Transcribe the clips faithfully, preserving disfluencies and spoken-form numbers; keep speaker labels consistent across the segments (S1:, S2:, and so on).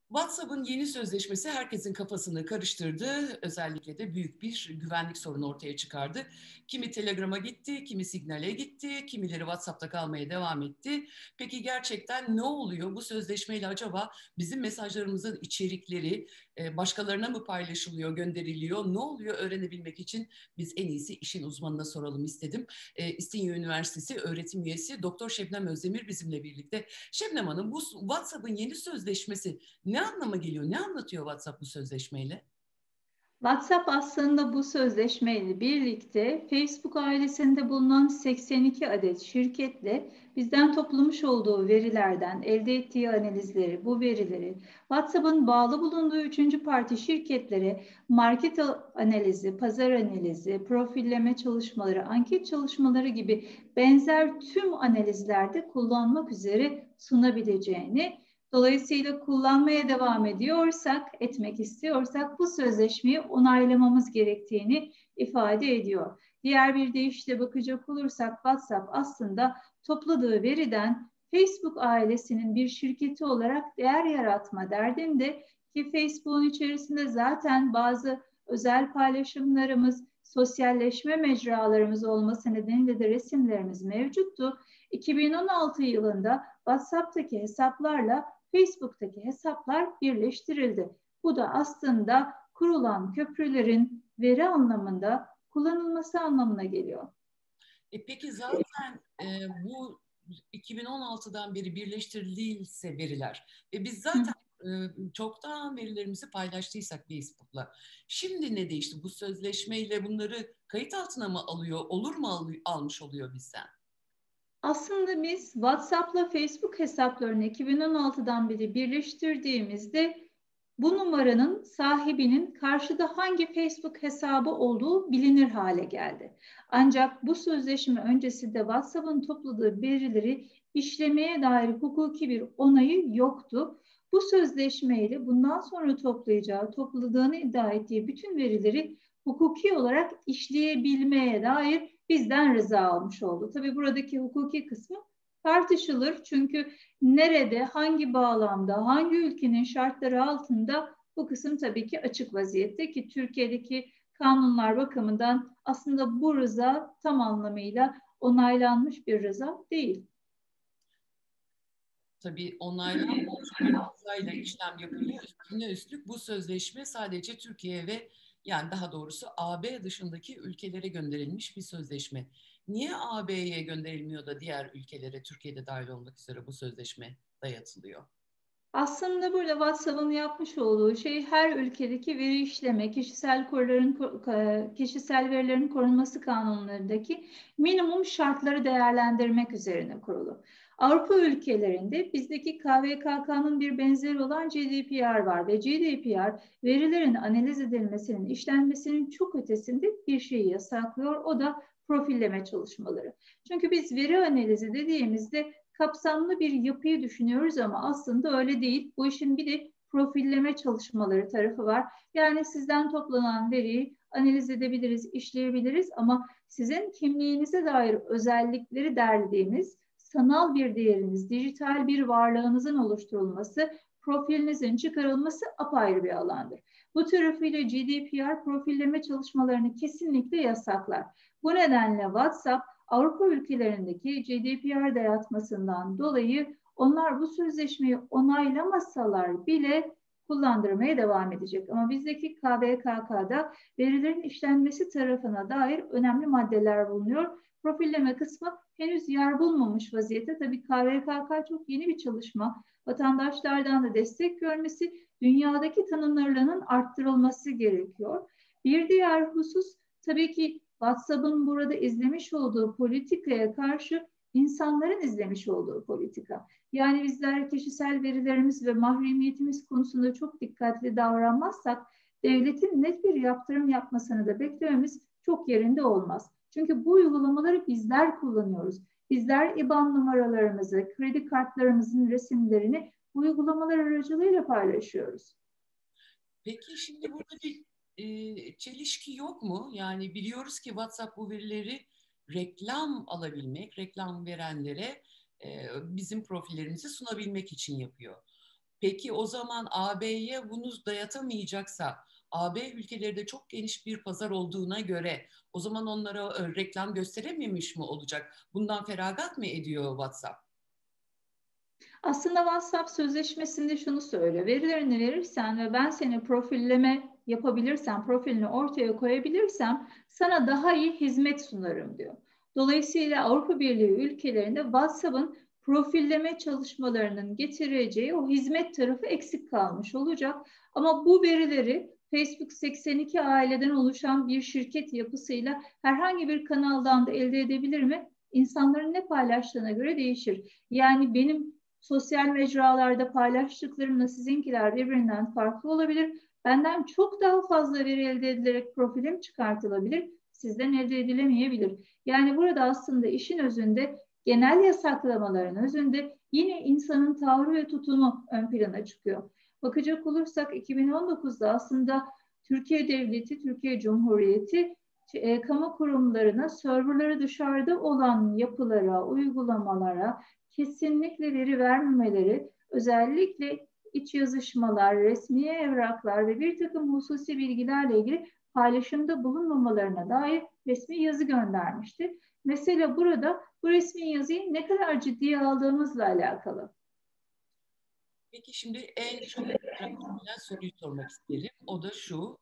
S1: WhatsApp'ın yeni sözleşmesi herkesin kafasını karıştırdı. Özellikle de büyük bir güvenlik sorunu ortaya çıkardı. Kimi Telegram'a gitti, kimi Signal'e gitti, kimileri WhatsApp'ta kalmaya devam etti. Peki gerçekten ne oluyor? Bu sözleşmeyle acaba bizim mesajlarımızın içerikleri e, başkalarına mı paylaşılıyor, gönderiliyor? Ne oluyor öğrenebilmek için biz en iyisi işin uzmanına soralım istedim. E, İstinye Üniversitesi öğretim üyesi Doktor Şebnem Özdemir bizimle birlikte. Şebnem Hanım, bu WhatsApp'ın yeni sözleşmesi ne anlama geliyor? Ne anlatıyor WhatsApp bu sözleşmeyle?
S2: WhatsApp aslında bu sözleşmeyle birlikte Facebook ailesinde bulunan seksen iki adet şirketle bizden toplamış olduğu verilerden elde ettiği analizleri, bu verileri WhatsApp'ın bağlı bulunduğu üçüncü parti şirketlere market analizi, pazar analizi, profilleme çalışmaları, anket çalışmaları gibi benzer tüm analizlerde kullanmak üzere sunabileceğini. Dolayısıyla kullanmaya devam ediyorsak, etmek istiyorsak bu sözleşmeyi onaylamamız gerektiğini ifade ediyor. Diğer bir deyişle bakacak olursak WhatsApp aslında topladığı veriden Facebook ailesinin bir şirketi olarak değer yaratma derdinde ki Facebook'un içerisinde zaten bazı özel paylaşımlarımız, sosyalleşme mecralarımız olması nedeniyle de resimlerimiz mevcuttu. iki bin on altı yılında WhatsApp'taki hesaplarla Facebook'taki hesaplar birleştirildi. Bu da aslında kurulan köprülerin veri anlamında kullanılması anlamına geliyor.
S1: E peki zaten e, bu iki bin on altıdan beri birleştirildiyse veriler ve biz
S2: Hı.
S1: zaten e, çoktan verilerimizi paylaştıysak Facebook'la. Şimdi ne değişti? Bu sözleşmeyle bunları kayıt altına mı alıyor, olur mu al, almış oluyor bizden?
S2: Aslında biz WhatsApp'la Facebook hesaplarını iki bin on altıdan beri birleştirdiğimizde bu numaranın sahibinin karşıda hangi Facebook hesabı olduğu bilinir hale geldi. Ancak bu sözleşme öncesinde WhatsApp'ın topladığı verileri işlemeye dair hukuki bir onayı yoktu. Bu sözleşmeyle bundan sonra toplayacağı, topladığını iddia ettiği bütün verileri hukuki olarak işleyebilmeye dair bizden rıza almış oldu. Tabii buradaki hukuki kısmı tartışılır. Çünkü nerede, hangi bağlamda, hangi ülkenin şartları altında bu kısım tabii ki açık vaziyette ki Türkiye'deki kanunlar bakımından aslında bu rıza tam anlamıyla onaylanmış bir rıza değil.
S1: Tabii onaylanmamış bir rızayla işlem yapılıyor. Üstüne üstlük bu sözleşme sadece Türkiye ve yani daha doğrusu A B dışındaki ülkelere gönderilmiş bir sözleşme. Niye A B'ye gönderilmiyor da diğer ülkelere, Türkiye'de dahil olmak üzere bu sözleşme dayatılıyor?
S2: Aslında burada WhatsApp'ın yapmış olduğu şey her ülkedeki veri işleme, kişisel koruların, kişisel verilerin korunması kanunlarındaki minimum şartları değerlendirmek üzerine kurulu. Avrupa ülkelerinde bizdeki K V K K'nın bir benzeri olan G D P R var ve G D P R verilerin analiz edilmesinin, işlenmesinin çok ötesinde bir şeyi yasaklıyor. O da profilleme çalışmaları. Çünkü biz veri analizi dediğimizde kapsamlı bir yapıyı düşünüyoruz ama aslında öyle değil. Bu işin bir de profilleme çalışmaları tarafı var. Yani sizden toplanan veriyi analiz edebiliriz, işleyebiliriz ama sizin kimliğinize dair özellikleri derlediğimiz sanal bir değeriniz, dijital bir varlığınızın oluşturulması, profilinizin çıkarılması apayrı bir alandır. Bu tarafıyla G D P R profilleme çalışmalarını kesinlikle yasaklar. Bu nedenle WhatsApp Avrupa ülkelerindeki G D P R dayatmasından dolayı onlar bu sözleşmeyi onaylamasalar bile kullandırmaya devam edecek. Ama bizdeki K V K K'da verilerin işlenmesi tarafına dair önemli maddeler bulunuyor. Profilleme kısmı henüz yer bulmamış vaziyette. Tabii K V K K çok yeni bir çalışma. Vatandaşlardan da destek görmesi, dünyadaki tanınırlığının arttırılması gerekiyor. Bir diğer husus tabii ki WhatsApp'ın burada izlemiş olduğu politikaya karşı insanların izlemiş olduğu politika. Yani bizler kişisel verilerimiz ve mahremiyetimiz konusunda çok dikkatli davranmazsak devletin net bir yaptırım yapmasını da beklememiz çok yerinde olmaz. Çünkü bu uygulamaları bizler kullanıyoruz. Bizler IBAN numaralarımızı, kredi kartlarımızın resimlerini bu uygulamalar aracılığıyla paylaşıyoruz.
S1: Peki şimdi burada bir e, çelişki yok mu? Yani biliyoruz ki WhatsApp bu verileri reklam alabilmek, reklam verenlere e, bizim profillerimizi sunabilmek için yapıyor. Peki o zaman A B'ye bunu dayatamayacaksa, A B ülkeleri de çok geniş bir pazar olduğuna göre o zaman onlara e, reklam gösterememiş mi olacak? Bundan feragat mı ediyor WhatsApp?
S2: Aslında WhatsApp sözleşmesinde şunu söylüyor. Verilerini verirsen ve ben seni profilleme yapabilirsem, profilini ortaya koyabilirsem sana daha iyi hizmet sunarım diyor. Dolayısıyla Avrupa Birliği ülkelerinde WhatsApp'ın profilleme çalışmalarının getireceği o hizmet tarafı eksik kalmış olacak. Ama bu verileri Facebook seksen iki aileden oluşan bir şirket yapısıyla herhangi bir kanaldan da elde edebilir mi? İnsanların ne paylaştığına göre değişir. Yani benim sosyal mecralarda paylaştıklarımla sizinkiler birbirinden farklı olabilir. Benden çok daha fazla veri elde edilerek profilim çıkartılabilir. Sizden elde edilemeyebilir. Yani burada aslında işin özünde genel yasaklamaların özünde yine insanın tavrı ve tutumu ön plana çıkıyor. Bakacak olursak iki bin on dokuzda aslında Türkiye Devleti, Türkiye Cumhuriyeti e, kamu kurumlarına serverları dışarıda olan yapılara, uygulamalara kesinlikle veri vermemeleri, özellikle iç yazışmalar, resmi evraklar ve bir takım hususi bilgilerle ilgili paylaşımda bulunmamalarına dair resmi yazı göndermişti. Mesela burada bu resmi yazıyı ne kadar ciddiye aldığımızla alakalı.
S1: Peki şimdi en çok merak edilen soruyu sormak isterim. O da şu,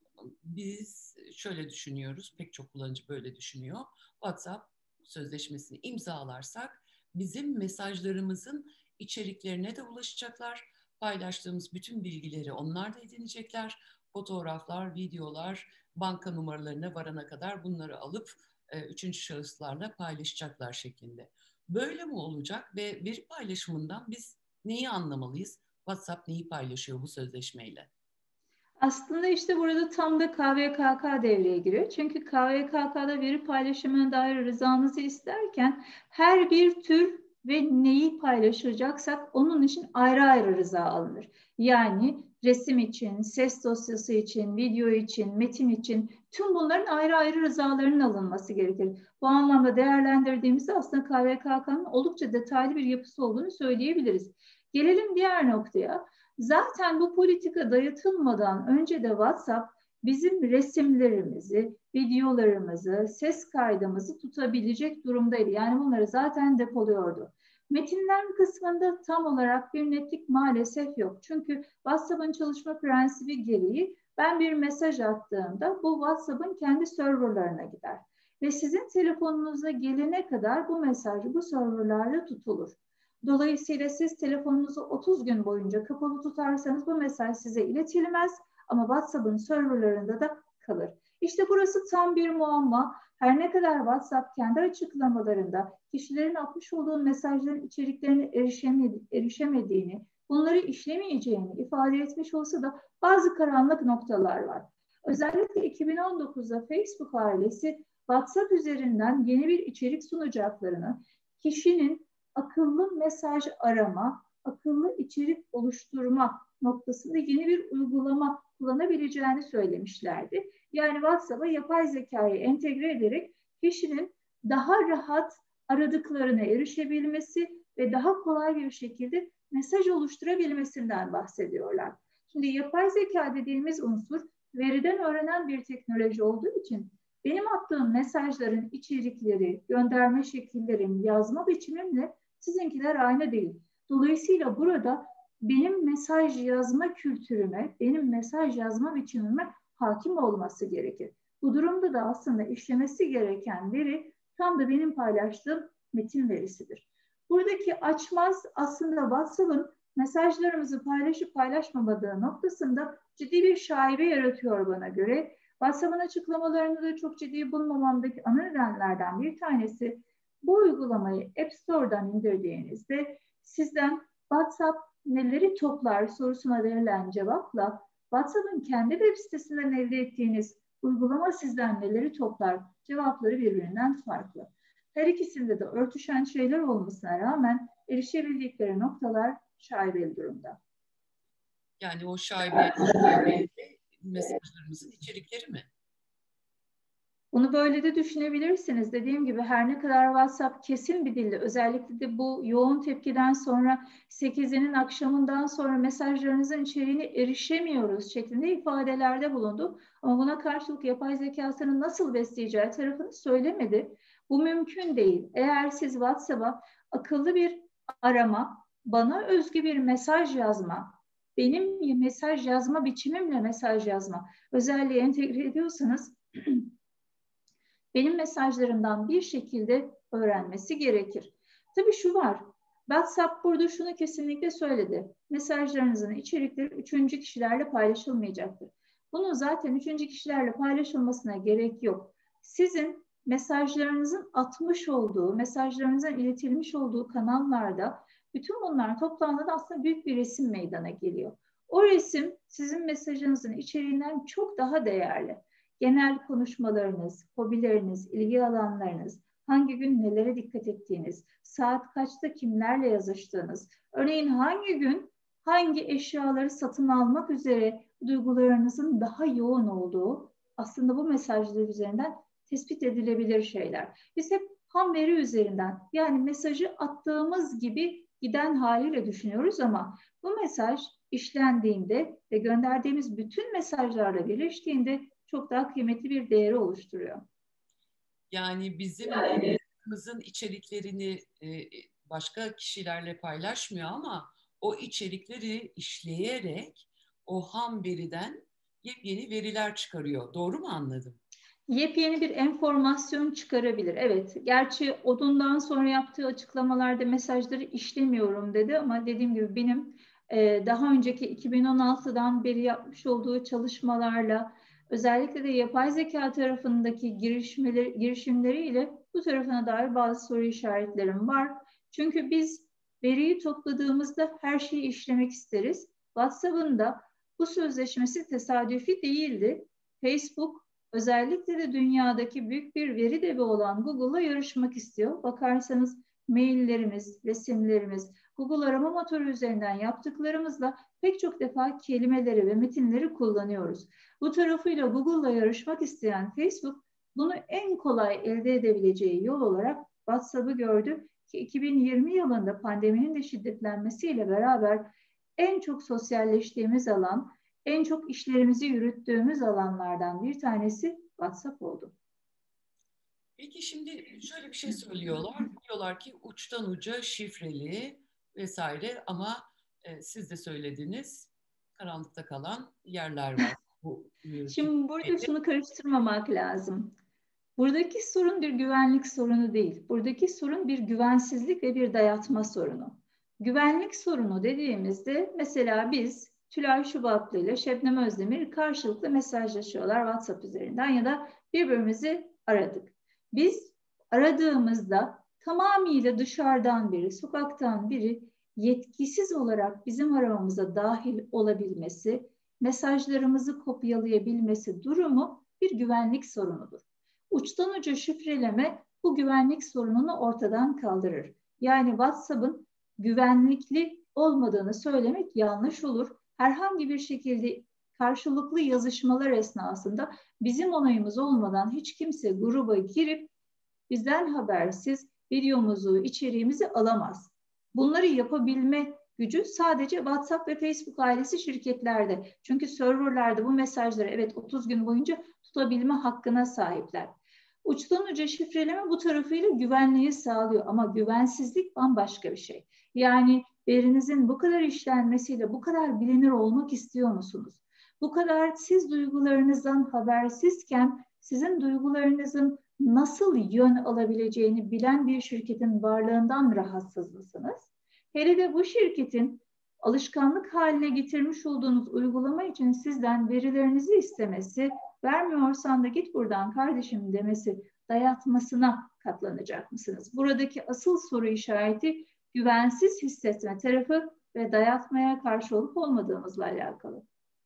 S1: biz şöyle düşünüyoruz, pek çok kullanıcı böyle düşünüyor. WhatsApp sözleşmesini imzalarsak bizim mesajlarımızın içeriklerine de ulaşacaklar. Paylaştığımız bütün bilgileri onlar da edinecekler. Fotoğraflar, videolar, banka numaralarına varana kadar bunları alıp e, üçüncü şahıslarla paylaşacaklar şeklinde. Böyle mi olacak ve veri paylaşımından biz neyi anlamalıyız? WhatsApp neyi paylaşıyor bu sözleşmeyle?
S2: Aslında işte burada tam da K V K K devreye giriyor. Çünkü K V K K'da veri paylaşımına dair rızanızı isterken her bir tür ve neyi paylaşacaksak onun için ayrı ayrı rıza alınır. Yani resim için, ses dosyası için, video için, metin için tüm bunların ayrı ayrı rızalarının alınması gerekir. Bu anlamda değerlendirdiğimizde aslında K V K K'nın oldukça detaylı bir yapısı olduğunu söyleyebiliriz. Gelelim diğer noktaya. Zaten bu politika dayatılmadan önce de WhatsApp bizim resimlerimizi, videolarımızı, ses kaydımızı tutabilecek durumdaydı. Yani bunları zaten depoluyordu. Metinler kısmında tam olarak bir netlik maalesef yok. Çünkü WhatsApp'ın çalışma prensibi gereği ben bir mesaj attığımda bu WhatsApp'ın kendi serverlarına gider. Ve sizin telefonunuza gelene kadar bu mesaj bu serverlarda tutulur. Dolayısıyla siz telefonunuzu otuz gün boyunca kapalı tutarsanız bu mesaj size iletilmez ama WhatsApp'ın serverlarında da kalır. İşte burası tam bir muamma. Her ne kadar WhatsApp kendi açıklamalarında kişilerin atmış olduğu mesajların içeriklerine erişemedi, erişemediğini, bunları işlemeyeceğini ifade etmiş olsa da bazı karanlık noktalar var. Özellikle iki bin on dokuzda Facebook ailesi WhatsApp üzerinden yeni bir içerik sunacaklarını, kişinin akıllı mesaj arama, akıllı içerik oluşturma noktasında yeni bir uygulama kullanabileceğini söylemişlerdi. Yani WhatsApp'a yapay zekayı entegre ederek kişinin daha rahat aradıklarına erişebilmesi ve daha kolay bir şekilde mesaj oluşturabilmesinden bahsediyorlar. Şimdi yapay zeka dediğimiz unsur veriden öğrenen bir teknoloji olduğu için benim attığım mesajların içerikleri, gönderme şekillerim, yazma biçimimle sizinkiler aynı değil. Dolayısıyla burada benim mesaj yazma kültürüme, benim mesaj yazma biçimime hakim olması gerekir. Bu durumda da aslında işlemesi gereken veri tam da benim paylaştığım metin verisidir. Buradaki açmaz aslında WhatsApp'ın mesajlarımızı paylaşıp paylaşmamadığı noktasında ciddi bir şaibe yaratıyor bana göre. WhatsApp'ın açıklamalarını da çok ciddi bulmamamdaki ana nedenlerden bir tanesi bu uygulamayı App Store'dan indirdiğinizde sizden WhatsApp neleri toplar sorusuna verilen cevapla WhatsApp'ın kendi web sitesinden elde ettiğiniz uygulama sizden neleri toplar cevapları birbirinden farklı. Her ikisinde de örtüşen şeyler olmasına rağmen erişebildikleri noktalar şaibeli durumda.
S1: Yani o şaibe mesajlarımızın içerikleri mi?
S2: Bunu böyle de düşünebilirsiniz. Dediğim gibi her ne kadar WhatsApp kesin bir dilde, özellikle de bu yoğun tepkiden sonra sekizinin akşamından sonra mesajlarınızın içeriğine erişemiyoruz şeklinde ifadelerde bulundu. Ama buna karşılık yapay zekasını nasıl besleyeceği tarafını söylemedi. Bu mümkün değil. Eğer siz WhatsApp'a akıllı bir arama, bana özgü bir mesaj yazma, benim mesaj yazma biçimimle mesaj yazma özelliği entegre ediyorsanız benim mesajlarımdan bir şekilde öğrenmesi gerekir. Tabii şu var, WhatsApp burada şunu kesinlikle söyledi. Mesajlarınızın içerikleri üçüncü kişilerle paylaşılmayacaktır. Bunun zaten üçüncü kişilerle paylaşılmasına gerek yok. Sizin mesajlarınızın atmış olduğu, mesajlarınızın iletilmiş olduğu kanallarda bütün bunlar toplandığında aslında büyük bir resim meydana geliyor. O resim sizin mesajınızın içeriğinden çok daha değerli. Genel konuşmalarınız, hobileriniz, ilgi alanlarınız, hangi gün nelere dikkat ettiğiniz, saat kaçta kimlerle yazıştığınız, örneğin hangi gün hangi eşyaları satın almak üzere duygularınızın daha yoğun olduğu aslında bu mesajlar üzerinden tespit edilebilir şeyler. Biz hep ham veri üzerinden, yani mesajı attığımız gibi giden haliyle düşünüyoruz ama bu mesaj işlendiğinde ve gönderdiğimiz bütün mesajlarla birleştiğinde çok daha kıymetli bir değeri oluşturuyor.
S1: Yani bizim hayatımızın içeriklerini e, başka kişilerle paylaşmıyor ama o içerikleri işleyerek o ham veriden yepyeni veriler çıkarıyor. Doğru mu anladım?
S2: Yepyeni bir enformasyon çıkarabilir. Evet, gerçi odundan sonra yaptığı açıklamalarda mesajları işlemiyorum dedi ama dediğim gibi benim e, daha önceki iki bin on altıdan beri yapmış olduğu çalışmalarla özellikle de yapay zeka tarafındaki girişimleri, girişimleriyle bu tarafına dair bazı soru işaretlerim var. Çünkü biz veriyi topladığımızda her şeyi işlemek isteriz. WhatsApp'ın da bu sözleşmesi tesadüfi değildi. Facebook özellikle de dünyadaki büyük bir veri devi olan Google'la yarışmak istiyor. Bakarsanız maillerimiz, resimlerimiz, Google arama motoru üzerinden yaptıklarımızla pek çok defa kelimeleri ve metinleri kullanıyoruz. Bu tarafıyla Google'la yarışmak isteyen Facebook bunu en kolay elde edebileceği yol olarak WhatsApp'ı gördü ki iki bin yirmi yılında pandeminin de şiddetlenmesiyle beraber en çok sosyalleştiğimiz alan, en çok işlerimizi yürüttüğümüz alanlardan bir tanesi WhatsApp oldu.
S1: Peki şimdi şöyle bir şey söylüyorlar. Diyorlar ki uçtan uca şifreli vesaire ama e, siz de söylediniz karanlıkta kalan yerler var. Bu, e,
S2: Şimdi burada şunu karıştırmamak lazım. Buradaki sorun bir güvenlik sorunu değil. Buradaki sorun bir güvensizlik ve bir dayatma sorunu. Güvenlik sorunu dediğimizde mesela biz Tülay Şubatlı ile Şebnem Özdemir karşılıklı mesajlaşıyorlar WhatsApp üzerinden ya da birbirimizi aradık. Biz aradığımızda tamamıyla dışarıdan biri, sokaktan biri yetkisiz olarak bizim aramamıza dahil olabilmesi, mesajlarımızı kopyalayabilmesi durumu bir güvenlik sorunudur. Uçtan uca şifreleme bu güvenlik sorununu ortadan kaldırır. Yani WhatsApp'ın güvenlikli olmadığını söylemek yanlış olur. Herhangi bir şekilde karşılıklı yazışmalar esnasında bizim onayımız olmadan hiç kimse gruba girip bizden habersiz videomuzu, içeriğimizi alamaz. Bunları yapabilme gücü sadece WhatsApp ve Facebook ailesi şirketlerde. Çünkü serverlerde bu mesajları evet otuz gün boyunca tutabilme hakkına sahipler. Uçtan uca şifreleme bu tarafıyla güvenliği sağlıyor ama güvensizlik bambaşka bir şey. Yani verinizin bu kadar işlenmesiyle bu kadar bilinir olmak istiyor musunuz? Bu kadar siz duygularınızdan habersizken sizin duygularınızın nasıl yön alabileceğini bilen bir şirketin varlığından rahatsız mısınız? Hele de bu şirketin alışkanlık haline getirmiş olduğunuz uygulama için sizden verilerinizi istemesi, vermiyorsan da git buradan kardeşim demesi, dayatmasına katlanacak mısınız? Buradaki asıl soru işareti güvensiz hissetme tarafı ve dayatmaya karşı olup olmadığımızla alakalı.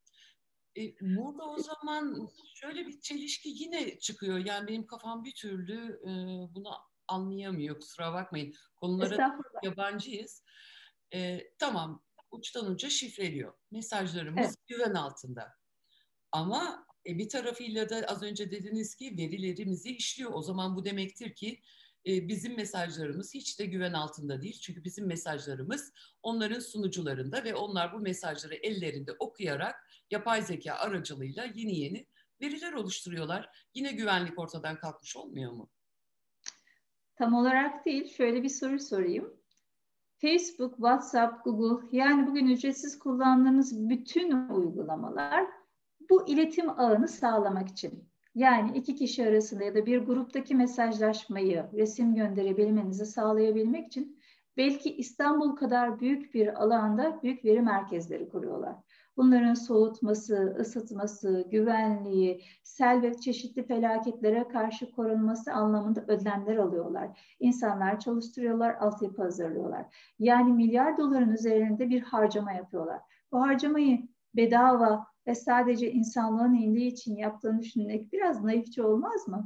S1: E, burada o zaman şöyle bir çelişki yine çıkıyor. Yani benim kafam bir türlü e, bunu anlayamıyor. Kusura bakmayın. Konulara yabancıyız. E, tamam, uçtan uca şifreliyor. Mesajlarımız
S2: Evet.
S1: güven altında. Ama E, bir tarafıyla da az önce dediniz ki verilerimizi işliyor. O zaman bu demektir ki e, bizim mesajlarımız hiç de güven altında değil. Çünkü bizim mesajlarımız onların sunucularında ve onlar bu mesajları ellerinde okuyarak yapay zeka aracılığıyla yeni yeni veriler oluşturuyorlar. Yine güvenlik ortadan kalkmış olmuyor mu?
S2: Tam olarak değil. Şöyle bir soru sorayım. Facebook, WhatsApp, Google, yani bugün ücretsiz kullandığımız bütün uygulamalar bu iletim ağını sağlamak için. Yani iki kişi arasında ya da bir gruptaki mesajlaşmayı, resim gönderebilmenizi sağlayabilmek için belki İstanbul kadar büyük bir alanda büyük veri merkezleri kuruyorlar. Bunların soğutması, ısıtması, güvenliği, sel ve çeşitli felaketlere karşı korunması anlamında önlemler alıyorlar. İnsanlar çalıştırıyorlar, altyapı hazırlıyorlar. Yani milyar doların üzerinde bir harcama yapıyorlar. Bu harcamayı bedava ve sadece insanlığın iyiliği için yaptığını düşünmek biraz naifçe olmaz mı?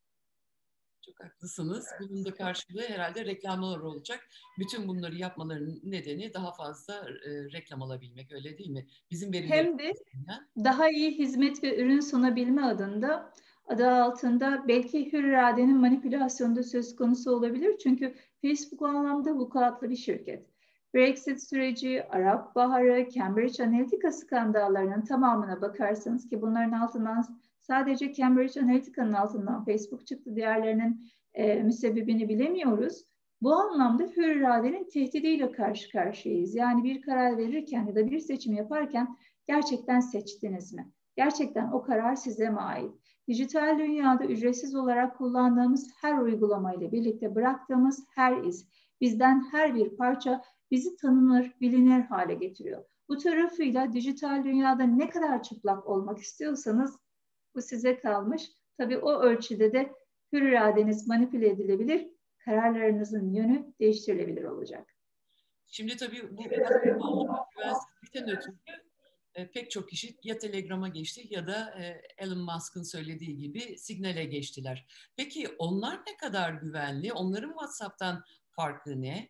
S1: Çok haklısınız. Bunun da karşılığı herhalde reklamlar olacak. Bütün bunları yapmalarının nedeni daha fazla e, reklam alabilmek, öyle değil mi? Bizim
S2: Hem de
S1: verilerimizden.
S2: daha iyi hizmet ve ürün sunabilme adında adı altında belki hür iradenin manipülasyonu da söz konusu olabilir. Çünkü Facebook o anlamda vukuatlı bir şirket. Brexit süreci, Arap Baharı, Cambridge Analytica skandallarının tamamına bakarsanız ki bunların altından sadece Cambridge Analytica'nın altından Facebook çıktı, diğerlerinin e, müsebbibini bilemiyoruz. Bu anlamda hür iradenin tehdidiyle karşı karşıyayız. Yani bir karar verirken ya da bir seçim yaparken gerçekten seçtiniz mi? Gerçekten o karar size mi ait? Dijital dünyada ücretsiz olarak kullandığımız her uygulamayla birlikte bıraktığımız her iz, bizden her bir parça bizi tanınır, bilinir hale getiriyor. Bu tarafıyla dijital dünyada ne kadar çıplak olmak istiyorsanız bu size kalmış. Tabii o ölçüde de hür iradeniz manipüle edilebilir, kararlarınızın yönü değiştirilebilir olacak.
S1: Şimdi tabii bu güvensizlikten ötürü e, pek çok kişi ya Telegram'a geçti ya da e, Elon Musk'ın söylediği gibi Signal'e geçtiler. Peki onlar ne kadar güvenli? Onların WhatsApp'tan farkı ne?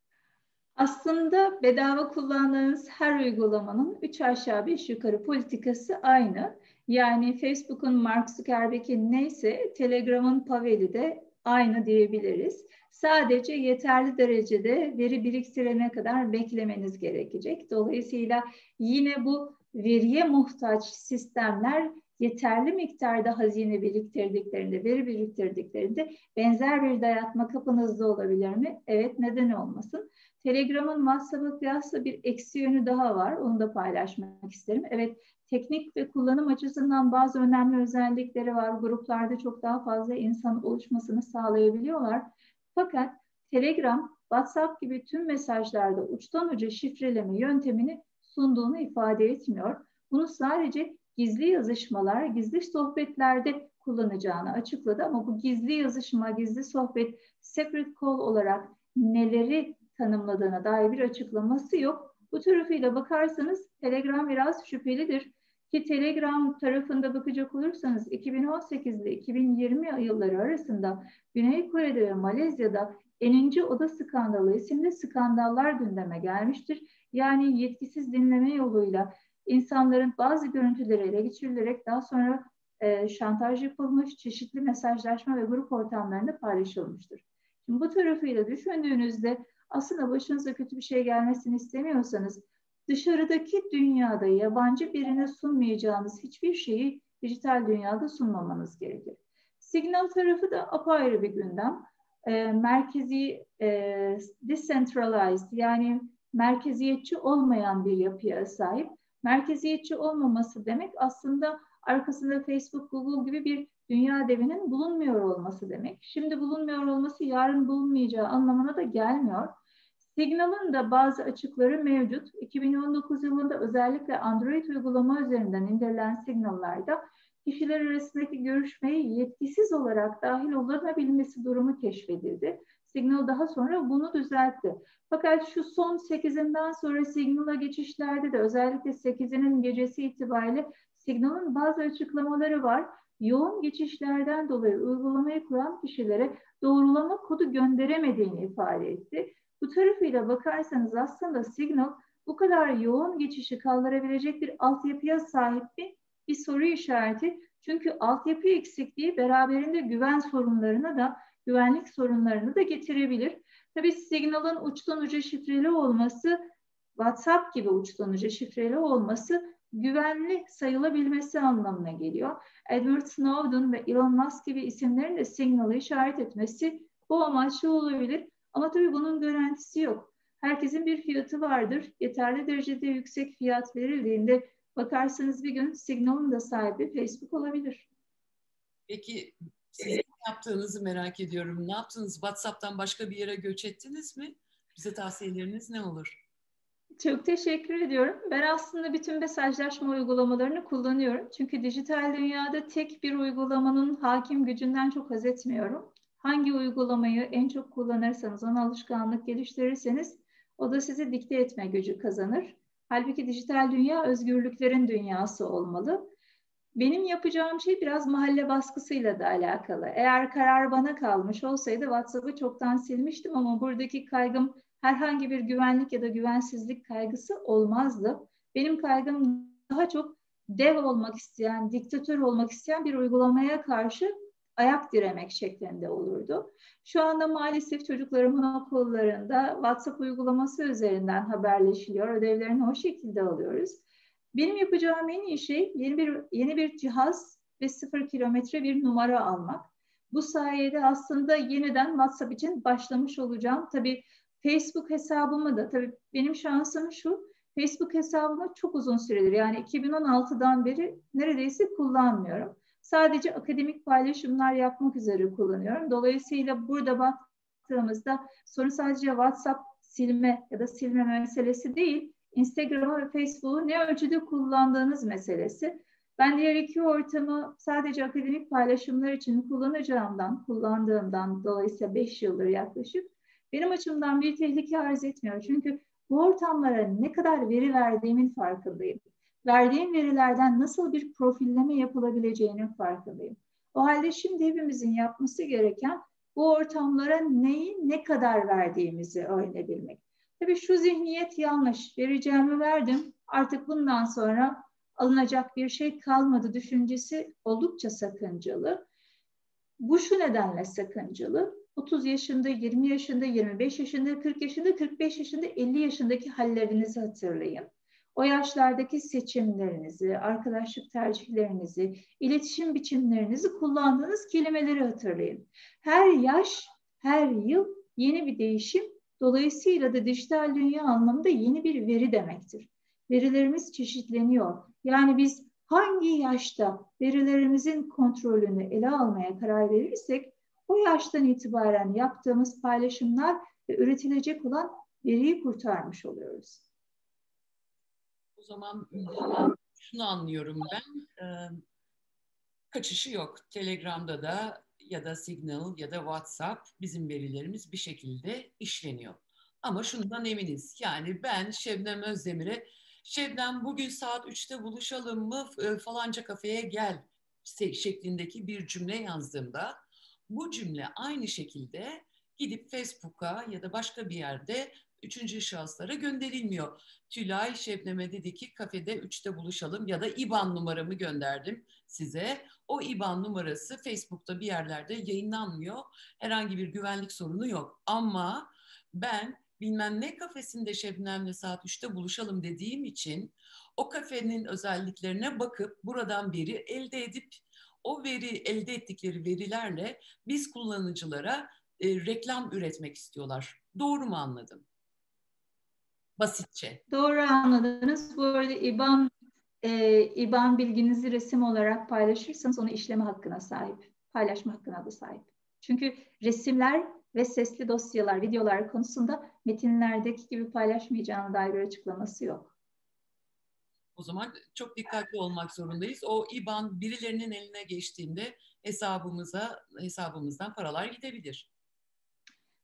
S2: Aslında bedava kullandığınız her uygulamanın üç aşağı beş yukarı politikası aynı. Yani Facebook'un Mark Zuckerberg'in neyse Telegram'ın Pavel'i de aynı diyebiliriz. Sadece yeterli derecede veri biriktirene kadar beklemeniz gerekecek. Dolayısıyla yine bu veriye muhtaç sistemler yeterli miktarda hazine biriktirdiklerinde, veri biriktirdiklerinde benzer bir dayatma kapınızda olabilir mi? Evet, neden olmasın? Telegram'ın WhatsApp'a kıyasla bir eksi yönü daha var. Onu da paylaşmak isterim. Evet, teknik ve kullanım açısından bazı önemli özellikleri var. Gruplarda çok daha fazla insan oluşmasını sağlayabiliyorlar. Fakat Telegram, WhatsApp gibi tüm mesajlarda uçtan uca şifreleme yöntemini sunduğunu ifade etmiyor. Bunu sadece gizli yazışmalar, gizli sohbetlerde kullanacağını açıkladı ama bu gizli yazışma, gizli sohbet, secret call olarak neleri tanımladığına dair bir açıklaması yok. Bu tarafıyla bakarsanız Telegram biraz şüphelidir. Ki Telegram tarafında bakacak olursanız iki bin on sekiz ile iki bin yirmi yılları arasında Güney Kore'de ve Malezya'da Eninci Oda Skandalı isimli skandallar gündeme gelmiştir. Yani yetkisiz dinleme yoluyla insanların bazı görüntüleri ele geçirilerek daha sonra e, şantaj yapılmış, çeşitli mesajlaşma ve grup ortamlarında paylaşılmıştır. Şimdi bu tarafıyla düşündüğünüzde aslında başınıza kötü bir şey gelmesini istemiyorsanız dışarıdaki dünyada yabancı birine sunmayacağınız hiçbir şeyi dijital dünyada sunmamanız gerekir. Signal tarafı da apayrı bir gündem. E, merkezi, e, decentralized yani merkeziyetçi olmayan bir yapıya sahip. Merkeziyetçi olmaması demek aslında arkasında Facebook, Google gibi bir dünya devinin bulunmuyor olması demek. Şimdi bulunmuyor olması yarın bulunmayacağı anlamına da gelmiyor. Signal'ın da bazı açıkları mevcut. iki bin on dokuz yılında özellikle Android uygulama üzerinden indirilen Signal'larda kişiler arasındaki görüşmeye yetkisiz olarak dahil olunabilmesi durumu keşfedildi. Signal daha sonra bunu düzeltti. Fakat şu son sekizinden sonra Signal'a geçişlerde de özellikle sekizinin gecesi itibariyle Signal'ın bazı açıklamaları var. Yoğun geçişlerden dolayı uygulamayı kuran kişilere doğrulama kodu gönderemediğini ifade etti. Bu tarafıyla bakarsanız aslında Signal bu kadar yoğun geçişi kaldırabilecek bir altyapıya sahip mi bir soru işareti. Çünkü altyapı eksikliği beraberinde güven sorunlarına da, güvenlik sorunlarını da getirebilir. Tabii Signal'ın uçtan uca şifreli olması, WhatsApp gibi uçtan uca şifreli olması güvenli sayılabilmesi anlamına geliyor. Edward Snowden ve Elon Musk gibi isimlerin de Signal'ı işaret etmesi bu amaçlı olabilir. Ama tabii bunun garantisi yok. Herkesin bir fiyatı vardır. Yeterli derecede yüksek fiyat verildiğinde bakarsanız bir gün Signal'ın da sahibi Facebook olabilir.
S1: Peki siz ne yaptığınızı merak ediyorum. Ne yaptınız? WhatsApp'tan başka bir yere göç ettiniz mi? Bize tavsiyeleriniz ne olur?
S2: Çok teşekkür ediyorum. Ben aslında bütün mesajlaşma uygulamalarını kullanıyorum. Çünkü dijital dünyada tek bir uygulamanın hakim gücünden çok haz etmiyorum. Hangi uygulamayı en çok kullanırsanız, ona alışkanlık geliştirirseniz o da size dikte etme gücü kazanır. Halbuki dijital dünya özgürlüklerin dünyası olmalı. Benim yapacağım şey biraz mahalle baskısıyla da alakalı. Eğer karar bana kalmış olsaydı WhatsApp'ı çoktan silmiştim ama buradaki kaygım herhangi bir güvenlik ya da güvensizlik kaygısı olmazdı. Benim kaygım daha çok dev olmak isteyen, diktatör olmak isteyen bir uygulamaya karşı ayak diremek şeklinde olurdu. Şu anda maalesef çocuklarımın okullarında WhatsApp uygulaması üzerinden haberleşiliyor. Ödevlerini o şekilde alıyoruz. Benim yapacağım en iyi şey yeni bir yeni bir cihaz ve sıfır kilometre bir numara almak. Bu sayede aslında yeniden WhatsApp için başlamış olacağım. Tabii Facebook hesabımı da, tabii benim şansım şu, Facebook hesabımı çok uzun süredir, yani iki bin on altıdan beri neredeyse kullanmıyorum. Sadece akademik paylaşımlar yapmak üzere kullanıyorum. Dolayısıyla burada baktığımızda sorun sadece WhatsApp silme ya da silmeme meselesi değil, Instagram'ı ve Facebook'u ne ölçüde kullandığınız meselesi. Ben diğer iki ortamı sadece akademik paylaşımlar için kullanacağımdan, kullandığımdan dolayısıyla beş yıldır yaklaşık benim açımdan bir tehlike arz etmiyor. Çünkü bu ortamlara ne kadar veri verdiğimin farkındayım. Verdiğim verilerden nasıl bir profilleme yapılabileceğinin farkındayım. O halde şimdi hepimizin yapması gereken bu ortamlara neyi ne kadar verdiğimizi öğrenebilmek. Tabii şu zihniyet yanlış. Vereceğimi verdim. Artık bundan sonra alınacak bir şey kalmadı düşüncesi oldukça sakıncalı. Bu şu nedenle sakıncalı. otuz yaşında, yirmi yaşında, yirmi beş yaşında, kırk yaşında, kırk beş yaşında, elli yaşındaki hallerinizi hatırlayın. O yaşlardaki seçimlerinizi, arkadaşlık tercihlerinizi, iletişim biçimlerinizi, kullandığınız kelimeleri hatırlayın. Her yaş, her yıl yeni bir değişim, dolayısıyla da dijital dünya anlamında yeni bir veri demektir. Verilerimiz çeşitleniyor. Yani biz hangi yaşta verilerimizin kontrolünü ele almaya karar verirsek, o yaştan itibaren yaptığımız paylaşımlar ve üretilecek olan veriyi kurtarmış oluyoruz.
S1: O zaman şunu anlıyorum ben, e, kaçışı yok. Telegram'da da ya da Signal ya da WhatsApp bizim verilerimiz bir şekilde işleniyor. Ama şundan eminiz. Yani ben Şebnem Özdemir'e Şebnem bugün saat üçte buluşalım mı falanca kafeye gel şeklindeki bir cümle yazdığımda bu cümle aynı şekilde gidip Facebook'a ya da başka bir yerde üçüncü şahıslara gönderilmiyor. Tülay Şebnem'e dedi ki kafede üçte buluşalım ya da I B A N numaramı gönderdim size. O I B A N numarası Facebook'ta bir yerlerde yayınlanmıyor. Herhangi bir güvenlik sorunu yok. Ama ben bilmem ne kafesinde Şebnem'le saat üçte buluşalım dediğim için o kafenin özelliklerine bakıp buradan veri elde edip o veri elde ettikleri verilerle biz kullanıcılara e, reklam üretmek istiyorlar. Doğru mu anladım? Basitçe.
S2: Doğru anladınız. Bu arada I B A N e, I B A N bilginizi resim olarak paylaşırsanız onu işleme hakkına sahip. Paylaşma hakkına da sahip. Çünkü resimler ve sesli dosyalar, videolar konusunda metinlerdeki gibi paylaşmayacağına dair bir açıklaması yok.
S1: O zaman çok dikkatli olmak zorundayız. O I B A N birilerinin eline geçtiğinde hesabımıza hesabımızdan paralar gidebilir.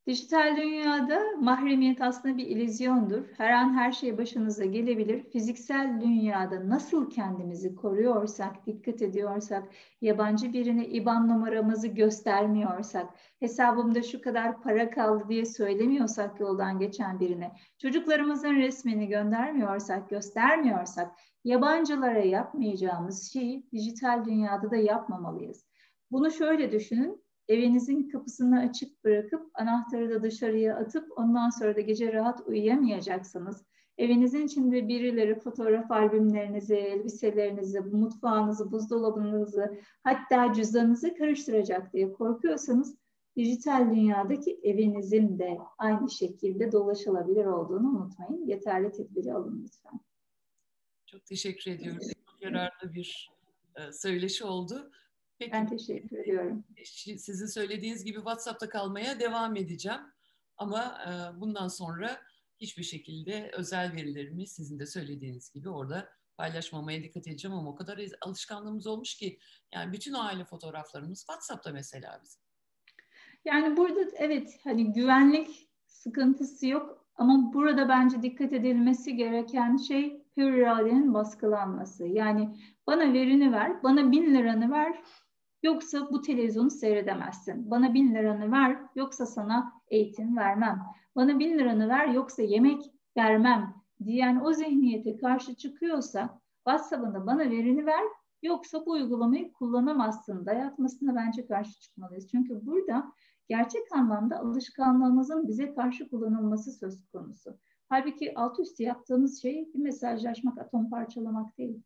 S2: Dijital dünyada mahremiyet aslında bir illüzyondur. Her an her şey başınıza gelebilir. Fiziksel dünyada nasıl kendimizi koruyorsak, dikkat ediyorsak, yabancı birine IBAN numaramızı göstermiyorsak, hesabımda şu kadar para kaldı diye söylemiyorsak yoldan geçen birine, çocuklarımızın resmini göndermiyorsak, göstermiyorsak, yabancılara yapmayacağımız şeyi dijital dünyada da yapmamalıyız. Bunu şöyle düşünün. Evinizin kapısını açık bırakıp anahtarı da dışarıya atıp ondan sonra da gece rahat uyuyamayacaksınız. Evinizin içinde birileri fotoğraf albümlerinizi, elbiselerinizi, mutfağınızı, buzdolabınızı, hatta cüzdanınızı karıştıracak diye korkuyorsanız dijital dünyadaki evinizin de aynı şekilde dolaşılabilir olduğunu unutmayın. Yeterli tedbiri alın lütfen.
S1: Çok teşekkür ediyorum. Çok yararlı bir e, söyleşi oldu. Peki,
S2: ben teşekkür ediyorum.
S1: Sizin söylediğiniz gibi WhatsApp'ta kalmaya devam edeceğim. Ama e, bundan sonra hiçbir şekilde özel verilerimi sizin de söylediğiniz gibi orada paylaşmamaya dikkat edeceğim. Ama o kadar alışkanlığımız olmuş ki yani bütün aile fotoğraflarımız WhatsApp'ta mesela bizim.
S2: Yani burada evet hani güvenlik sıkıntısı yok ama burada bence dikkat edilmesi gereken şey hür iradenin baskılanması. Yani bana verini ver, bana bin liranı ver, yoksa bu televizyonu seyredemezsin. Bana bin liranı ver, yoksa sana eğitim vermem. Bana bin liranı ver, yoksa yemek vermem diyen o zihniyete karşı çıkıyorsa WhatsApp'ında bana verini ver, yoksa bu uygulamayı kullanamazsın dayatmasına bence karşı çıkmalıyız. Çünkü burada gerçek anlamda alışkanlığımızın bize karşı kullanılması söz konusu. Halbuki alt üstü yaptığımız şey bir mesajlaşmak, atom parçalamak değil.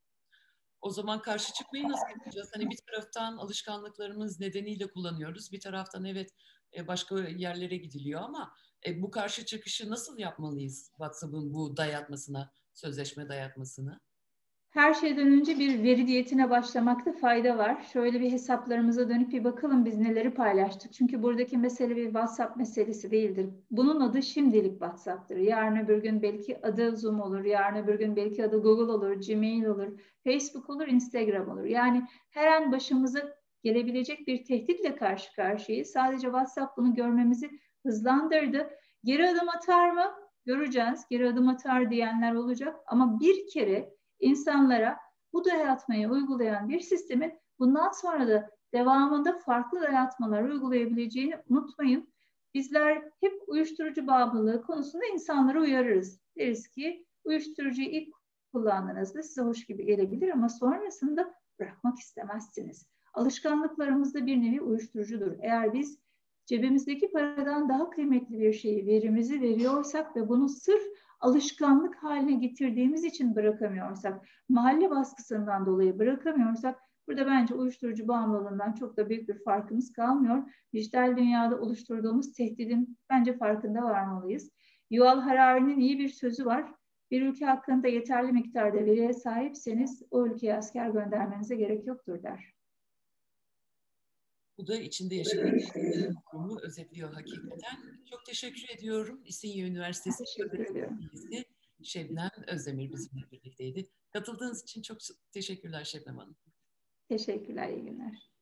S1: O zaman karşı çıkmayı nasıl yapacağız? Hani bir taraftan alışkanlıklarımız nedeniyle kullanıyoruz. Bir taraftan evet başka yerlere gidiliyor ama bu karşı çıkışı nasıl yapmalıyız WhatsApp'ın bu dayatmasına, sözleşme dayatmasını?
S2: Her şeyden önce bir veri diyetine başlamakta fayda var. Şöyle bir hesaplarımıza dönüp bir bakalım biz neleri paylaştık. Çünkü buradaki mesele bir WhatsApp meselesi değildir. Bunun adı şimdilik WhatsApp'tır. Yarın öbür gün belki adı Zoom olur, yarın öbür gün belki adı Google olur, Gmail olur, Facebook olur, Instagram olur. Yani her an başımıza gelebilecek bir tehditle karşı karşıyayız. Sadece WhatsApp bunu görmemizi hızlandırdı. Geri adım atar mı? Göreceğiz. Geri adım atar diyenler olacak. Ama bir kere İnsanlara bu dayatmayı uygulayan bir sistemin bundan sonra da devamında farklı dayatmalar uygulayabileceğini unutmayın. Bizler hep uyuşturucu bağımlılığı konusunda insanları uyarırız. Deriz ki uyuşturucuyu ilk kullandığınızda size hoş gibi gelebilir ama sonrasında bırakmak istemezsiniz. Alışkanlıklarımız da bir nevi uyuşturucudur. Eğer biz cebimizdeki paradan daha kıymetli bir şeyi, verimizi veriyorsak ve bunu sırf alışkanlık haline getirdiğimiz için bırakamıyorsak, mahalle baskısından dolayı bırakamıyorsak, burada bence uyuşturucu bağımlılığından çok da büyük bir farkımız kalmıyor. Dijital dünyada oluşturduğumuz tehdidin bence farkında varmalıyız. Yuval Harari'nin iyi bir sözü var. Bir ülke hakkında yeterli miktarda veriye sahipseniz o ülkeye asker göndermenize gerek yoktur der.
S1: Bu da içinde yaşadığımız durumu özetliyor hakikaten. Çok teşekkür ediyorum. İstinye Üniversitesi Öğretim Şebnem Özdemir bizimle birlikteydi. Katıldığınız için çok teşekkürler Şebnem Hanım.
S2: Teşekkürler, iyi günler.